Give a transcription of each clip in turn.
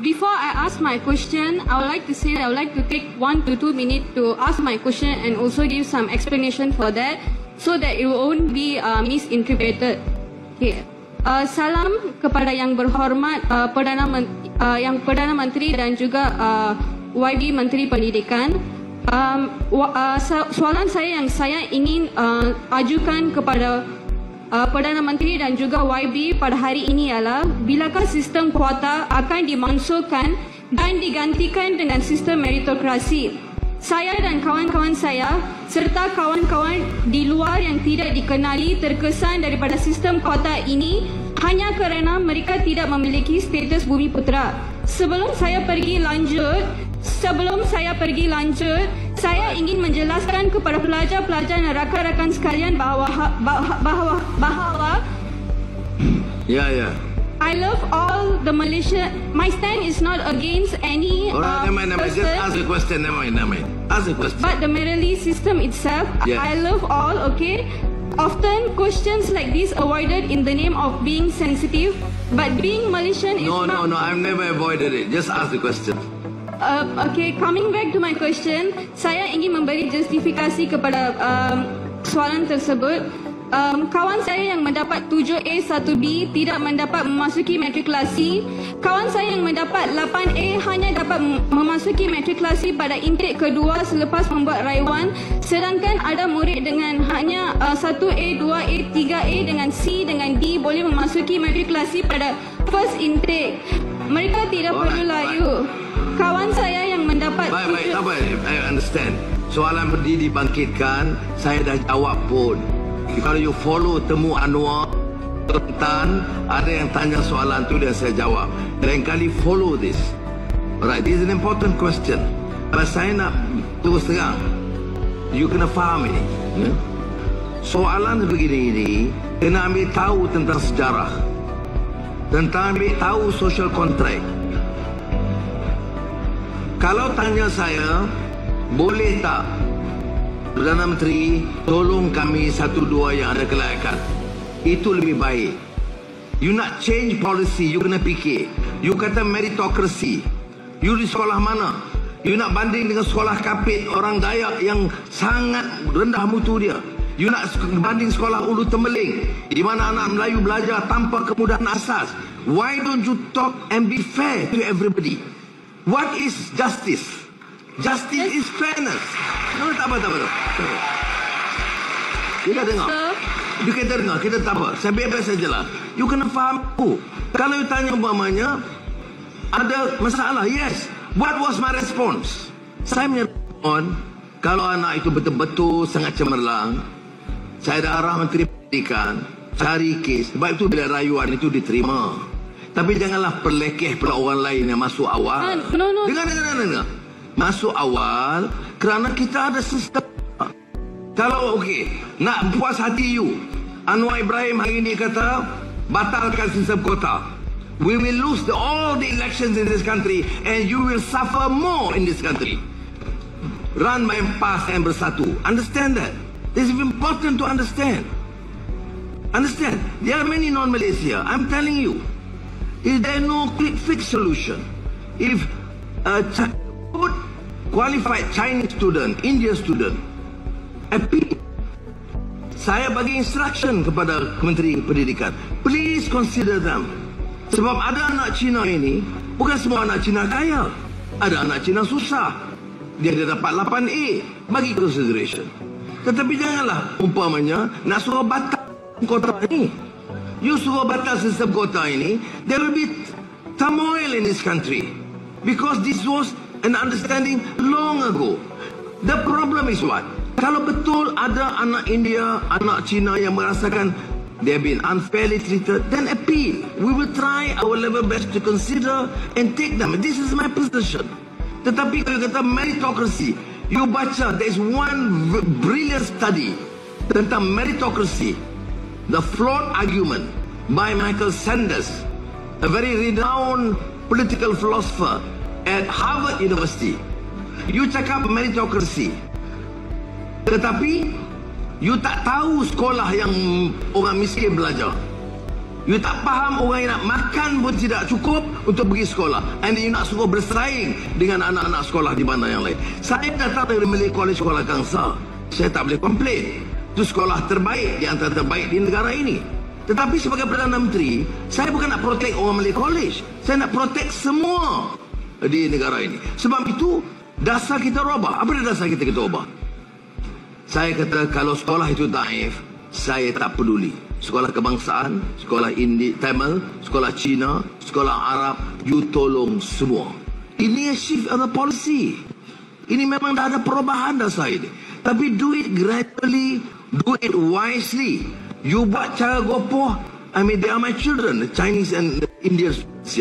Before I ask my question, I would like to say that I would like to take 1 to 2 minutes to ask my question and also give some explanation for that, so that it won't be misinterpreted. Okay. Salam kepada yang berhormat Perdana Menteri dan juga YB Menteri Pendidikan. Soalan saya yang saya ingin ajukan kepada Perdana Menteri dan juga YB pada hari ini ialah, bilakah sistem kuota akan dimansuhkan dan digantikan dengan sistem meritokrasi? Saya dan kawan-kawan saya serta kawan-kawan di luar yang tidak dikenali terkesan daripada sistem kuota ini hanya kerana mereka tidak memiliki status bumi putera. Sebelum saya pergi lanjut, saya ingin menjelaskan kepada pelajar-pelajar dan rakan-rakan sekalian bahawa I love all the Malaysia. My stand is not against any Alright, person. just ask the question. Never mind. Ask the question. But the Merrily system itself, Yes. I love all, okay? Often questions like this avoided in the name of being sensitive, but being Malaysian is No, not... I've never avoided it. Just ask the question. Okay, coming back to my question, saya ingin memberi justifikasi kepada soalan tersebut. Kawan saya yang mendapat 7A 1B tidak mendapat memasuki matrikulasi. Kawan saya yang mendapat 8A hanya dapat memasuki matrikulasi pada intake kedua selepas membuat rayuan. Sedangkan ada murid dengan hanya 1A, 2A, 3A dengan C dengan D boleh memasuki matrikulasi pada first intake. Mereka tidak perlu layu. Kawan saya yang mendapat Baik, I understand. Soalan berdiri dibangkitkan, saya dah jawab pun. Kalau you follow Temu Anwar, rentan, ada yang tanya soalan tu dan saya jawab. Lain kali follow this. Alright, this is an important question. Kalau saya nak terus terang, you kena faham ini. Soalan begini ini, kena ambil tahu tentang sejarah. Tentang ambil tahu social contract. Kalau tanya saya, boleh tak Perdana Menteri tolong kami 1-2 yang ada kelayakan? Itu lebih baik. You nak change policy, you kena fikir. You kata meritocracy. You di sekolah mana? You nak banding dengan sekolah kapit orang Dayak yang sangat rendah mutu dia. You nak banding sekolah Ulu Tembeling di mana anak Melayu belajar tanpa kemudahan asas. Why don't you talk and be fair to everybody? What is justice? Justice is fairness. No, tak apa. Kita dengar. Kita dengar, kita tak apa. Saya bebas saja lah. You kena faham aku. Kalau you tanya umpamanya, ada masalah, yes. What was my response? Saya menyerahkan, kalau anak itu betul-betul sangat cemerlang, saya dah arah Menteri Pendidikan, cari kes. Sebab itu bila rayuan itu diterima. Tapi janganlah perlekeh pula orang lain yang masuk awal. No. Dengar. Masuk awal kerana kita ada sistem. Kalau okey, nak puas hati you, Anwar Ibrahim hari ini kata batalkan sistem kota. We will lose all the elections in this country and you will suffer more in this country. Run by PAS and Bersatu. Understand that? This is important to understand. Understand? There are many non-Malaysia. I'm telling you. Is there no quick fix solution? If a good qualified Chinese student, Indian student, appeal, saya bagi instruction kepada Menteri Pendidikan, please consider them. Sebab ada anak Cina ini, bukan semua anak Cina kaya. Ada anak Cina susah. Dia dapat 8A, bagi consideration. Tetapi janganlah umpamanya nak suruh batal kota ini. You suruh batal sistem kota ini, there will be turmoil in this country. Because this was an understanding long ago. The problem is what? Kalau betul ada anak India, anak Cina yang merasakan they have been unfairly treated, then appeal. We will try our level best to consider and take them. This is my position. Tetapi kalau kata meritocracy, you baca, there is one brilliant study tentang meritocracy. The flawed argument by Michael Sanders, a very renowned political philosopher at Harvard University. You cakap meritocracy, tetapi you tak tahu sekolah yang orang miskin belajar. You tak faham orang yang nak makan pun tidak cukup untuk pergi sekolah. And you nak suruh bersaing dengan anak-anak sekolah di mana yang lain. Saya datang dari Malay College Sekolah Gangsa. Saya tak boleh komplain. Itu sekolah terbaik di antara terbaik di negara ini. Tetapi sebagai Perdana Menteri, saya bukan nak protect orang Malay College. Saya nak protect semua di negara ini. Sebab itu, dasar kita rubah. Apa dia dasar kita ubah? Saya kata kalau sekolah itu daif, saya tak peduli. Sekolah kebangsaan, sekolah Tamil, sekolah Cina, sekolah Arab, you tolong semua. Ini shift of the policy. Ini memang dah ada perubahan dasar ini. Tapi do it gradually, do it wisely. You buat cara gopoh, I mean they are my children, the Chinese and the Indians.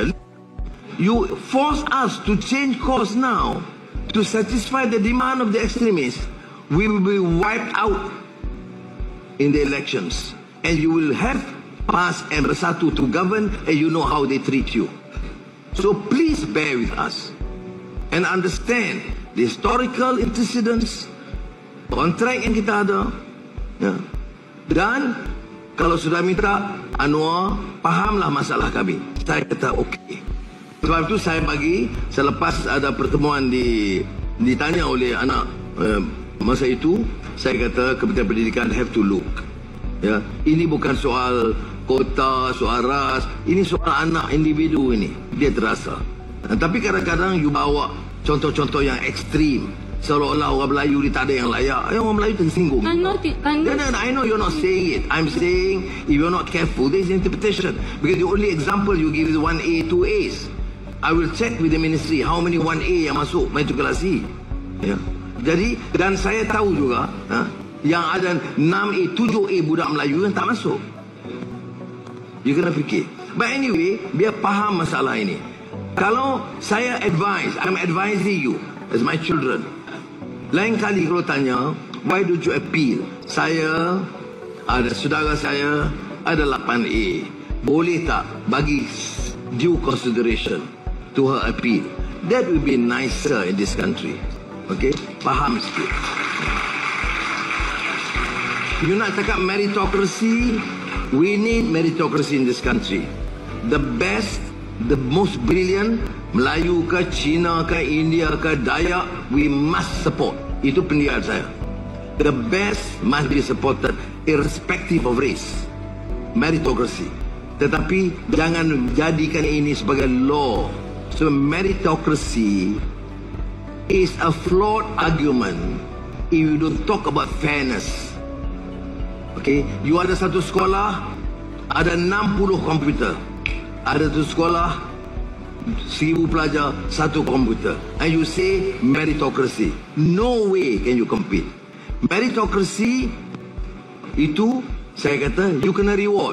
You force us to change course now to satisfy the demand of the extremists. We will be wiped out in the elections. And you will have PAS and Bersatu to govern, and you know how they treat you. So please bear with us and understand the historical antecedents, kontrak yang kita ada, ya. Dan kalau sudah minta Anwar, fahamlah masalah kami. Saya kata okey. Sebab itu saya bagi, selepas ada pertemuan ditanya oleh anak masa itu, saya kata Kementerian Pendidikan have to look. Ya, ini bukan soal kota, soal ras, ini soal anak individu ini. Dia terasa. Tapi kadang-kadang you bawa contoh-contoh yang ekstrim, seolah-olah orang Melayu ni tak ada yang layak. Orang Melayu tersinggung. I know you're not saying it. I'm saying if you're not careful, there's interpretation. Because the only example you give is 1A, 2As. I will check with the ministry how many 1A yang masuk matrikulasi. Ya. Jadi, dan saya tahu juga, yang ada 6A, 7A budak Melayu yang tak masuk. You kena fikir. But anyway, biar faham masalah ini. Kalau saya advise, I'm advising you as my children. Lain kali kalau tanya, why don't you appeal? Saya, ada saudara saya, ada 8A. Boleh tak bagi due consideration to her appeal? That will be nicer in this country. Okay? Faham sikit. You nak cakap meritocracy, we need meritocracy in this country. The best, the most brilliant, Melayu ke, Cina ke, India ke, Dayak, we must support. Itu pendidikan saya. The best must be supported irrespective of race. Meritocracy. Tetapi jangan jadikan ini sebagai law. So meritocracy is a flawed argument if you don't talk about fairness. Okay, you ada satu sekolah, ada 60 komputer. Ada satu sekolah, 1000 pelajar, satu komputer. And you say meritocracy. No way can you compete. Meritocracy itu, saya kata, you kena reward.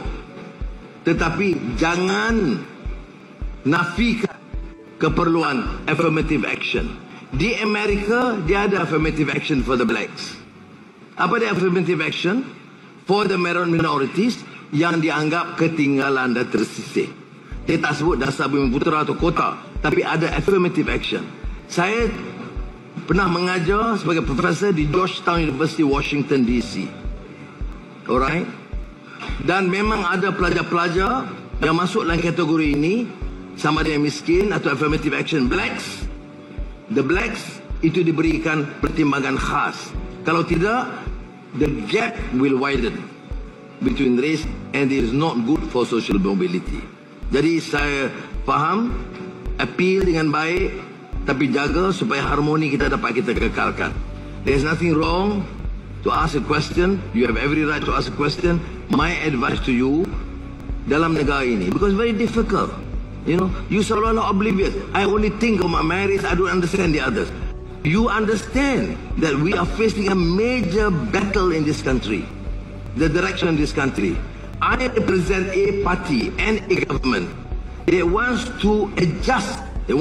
Tetapi jangan nafikan keperluan affirmative action. Di Amerika, dia ada affirmative action for the blacks. Apa dia affirmative action? For the minorities yang dianggap ketinggalan dan tersisih. Dia tak sebut dasar bumi putera atau kota, tapi ada affirmative action. Saya pernah mengajar sebagai profesor di Georgetown University, Washington DC. Alright? Dan memang ada pelajar-pelajar yang masuk dalam kategori ini, sama ada yang miskin atau affirmative action blacks. The blacks itu diberikan pertimbangan khas. Kalau tidak, the gap will widen between race and it is not good for social mobility. Jadi saya faham, appeal dengan baik, tapi jaga supaya harmoni kita dapat kita kekalkan. There is nothing wrong to ask a question. You have every right to ask a question. My advice to you, dalam negara ini, because very difficult. You know, you seolah-olah oblivious. I only think of my marriage, I don't understand the others. You understand that we are facing a major battle in this country, the direction of this country. I represent a party and a government. They want to adjust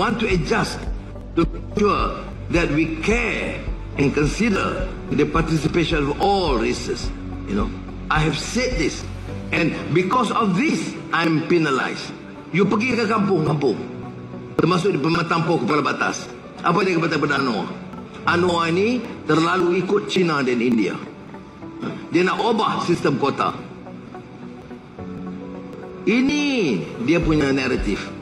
to ensure that we care and consider the participation of all races. You know, I have said this, and because of this, I'm penalized. You pergi ke kampung-kampung, termasuk di Pematang Poh Kepala Batas. Apa dia kata pada Anwar? Anwar ini terlalu ikut China dan India. Dia nak ubah sistem kota. Ini dia punya naratif.